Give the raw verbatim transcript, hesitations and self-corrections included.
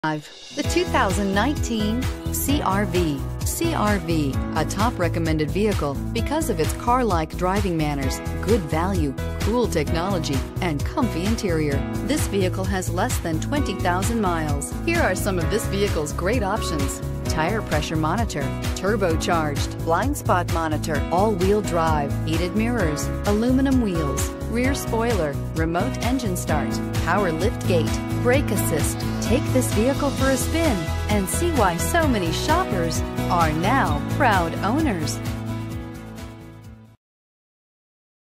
The two thousand nineteen C R V. C R V, a top recommended vehicle because of its car-like driving manners, good value, cool technology, and comfy interior. This vehicle has less than twenty thousand miles. Here are some of this vehicle's great options: tire pressure monitor, turbocharged, blind spot monitor, all-wheel drive, heated mirrors, aluminum wheels, rear spoiler, remote engine start, power lift gate, brake assist. Take this vehicle for a spin and see why so many shoppers are now proud owners.